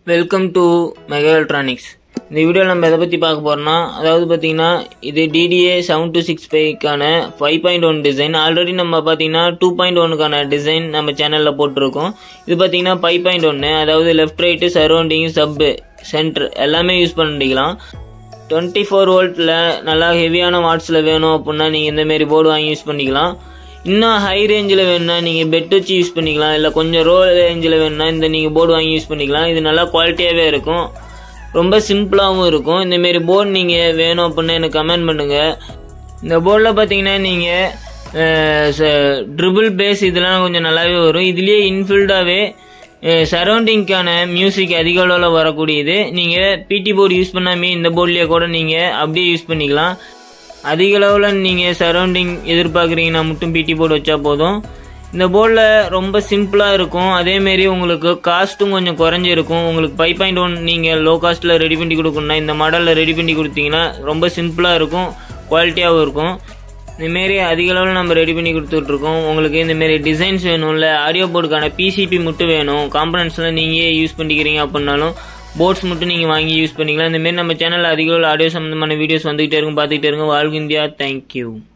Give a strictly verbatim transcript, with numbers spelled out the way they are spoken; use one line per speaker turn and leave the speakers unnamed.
Welcome to mega electronics. இந்த வீடியோவில் நம்ம எதை பற்றி பார்க்க போகிறோம்னா, அதாவது பார்த்தீங்கன்னா இது T d A seven two six ஃபைவ்க்கான five point one design. Already நம்ம பார்த்தீங்கன்னா டூ பாயிண்ட் ஒன்னுக்கான டிசைன் நம்ம சேனலில் போட்டிருக்கோம். இது பார்த்தீங்கன்னா ஃபைவ் பாயிண்ட் ஒன்று, அதாவது left right surrounding sub centre எல்லாமே யூஸ் பண்ணிக்கலாம். டுவெண்ட்டி ஃபோர் வோல்ட்டில் நல்லா ஹெவியான வாட்ஸில் வேணும் அப்படின்னா நீங்கள் இந்தமாரி போர்டு வாங்கி யூஸ் பண்ணிக்கலாம். இன்னும் ஹை ரேஞ்சில் வேணும்னா நீங்கள் பெட் வச்சு யூஸ் பண்ணிக்கலாம். இல்லை கொஞ்சம் ரோ ரேஞ்சில் வேணும்னா இந்த நீங்கள் போர்டு வாங்கி யூஸ் பண்ணிக்கலாம். இது நல்லா குவாலிட்டியாகவே இருக்கும், ரொம்ப சிம்பிளாகவும் இருக்கும். இந்தமாரி போர்டு நீங்கள் வேணும் அப்படின்னா எனக்கு கமெண்ட் பண்ணுங்கள். இந்த போர்டில் பார்த்தீங்கன்னா நீங்கள் ட்ரிபிள் பேஸ் இதெல்லாம் கொஞ்சம் நல்லாவே வரும். இதுலேயே இன்ஃபில்டாகவே சரௌண்டிங்க்கான மியூசிக் அதிக அளவில் வரக்கூடியது. நீங்கள் பிடி போர்டு யூஸ் பண்ணாமே இந்த போர்ட்லேயே கூட நீங்கள் அப்படியே யூஸ் பண்ணிக்கலாம். அதிக அளவில் நீங்கள் சரௌண்டிங் எதிர்பார்க்குறீங்கன்னா மட்டும் பிடி போர்டு வச்சா போதும். இந்த போர்டில் ரொம்ப சிம்பிளாக இருக்கும், அதேமாரி உங்களுக்கு காஸ்ட்டும் கொஞ்சம் குறைஞ்சிருக்கும். உங்களுக்கு ஃபைவ் பாயிண்ட் ஒன் நீங்கள் லோ காஸ்ட்டில் ரெடி பண்ணி கொடுக்கணும்னா இந்த மாடலில் ரெடி பண்ணி கொடுத்தீங்கன்னா ரொம்ப சிம்பிளாக இருக்கும், குவாலிட்டியாகவும் இருக்கும். இந்தமாரி அதிக அளவில் நம்ம ரெடி பண்ணி கொடுத்துட்ருக்கோம். உங்களுக்கு இந்தமாரி டிசைன்ஸ் வேணும், இல்லை ஆடியோ போர்டுக்கான பிசிபி மட்டும் வேணும், காம்பனன்ட்ஸ்லாம் நீங்கள் யூஸ் பண்ணிக்கிறீங்க அப்படின்னாலும் போர்ட்ஸ் மட்டும் நீங்கள் வாங்கி யூஸ் பண்ணிக்கலாம். இந்தமாரி நம்ம சேனலில் அதிக அளவில் ஆடியோ சம்மந்தமான வீடியோஸ் வந்துகிட்டே இருக்கும், பார்த்துக்கிட்டே இருக்கும். வாழ்க இந்தியா. தேங்க்யூ.